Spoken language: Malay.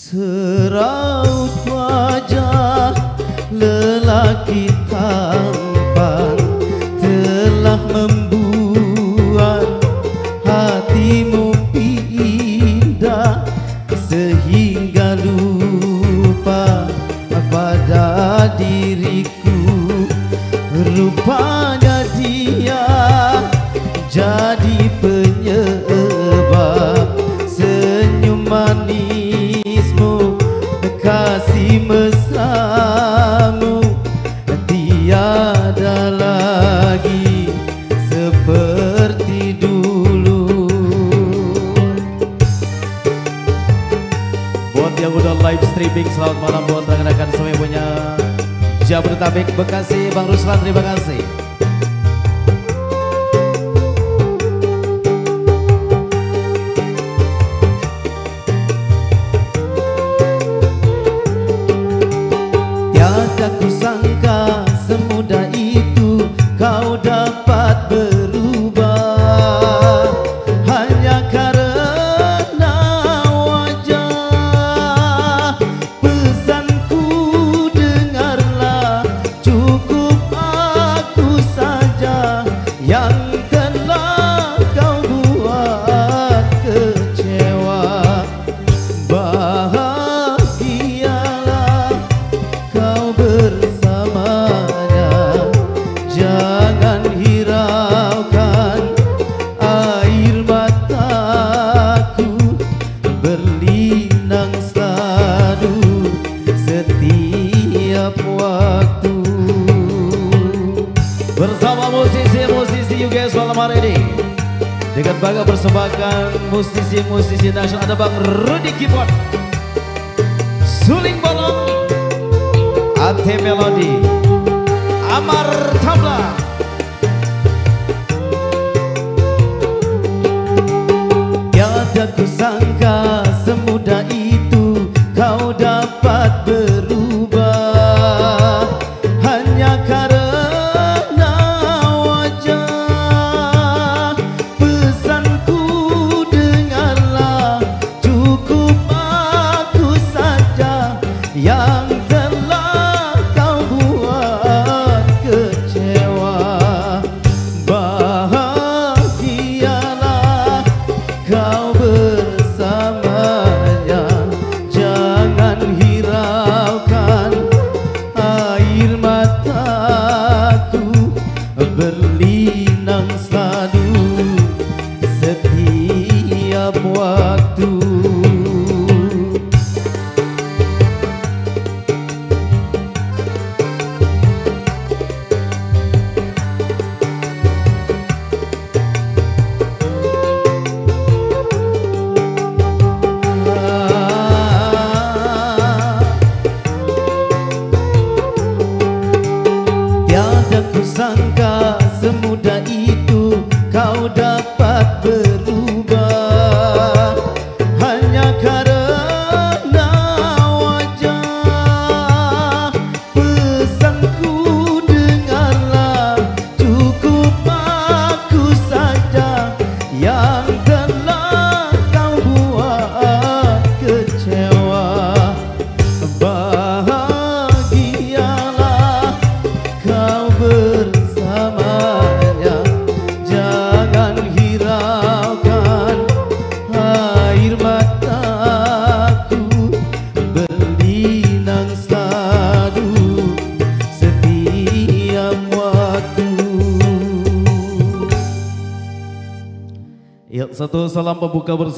Seraut wajah lelaki tampan telah membuat hatimu pindah, sehingga lupa pada diriku. Rupanya dia jadi penyebab senyum manismu, kasih mesramu tiada lagi seperti dulu. Buat yang udah live streaming, selamat malam buat rekan-rekan semuanya punya Jabodetabek, Bekasi, Bang Ruslan, terima kasih. Tiada kusangka semudah itu kau dapat berubah, hanya karena wajah. Pesanku dengarlah, cukup aku saja yang telah kau buat kecewa. Bahagialah kau bersamanya, jangan hiraukan air mataku, berlinang selalu setiap waktu. Bersama musisi-musisi UK malam hari ini, dengan bangga persembahkan musisi-musisi nasional. Ada Bang Rudy Keyboard, Suling Bolong, Ate Melody, Amar Tabla. Tiada kusangka semudah itu kau dapat berubah, hanya karena wajah. Pesanku dengarlah, cukup aku saja yang telah kau buat kecewa. Bahagialah kau bersamanya, jangan hiraukan air mataku, berlinang selalu setiap waktu. Tiada kusangka semudah itu kau dapat berubah, hanya karena wajah. Pesanku dengarlah, cukup aku saja yang telah kau buat kecewa. Bahagialah kau bersamanya, jangan hiraukan air mataku, berlinang selalu setiap waktu. Ya, satu salam pembuka bersama.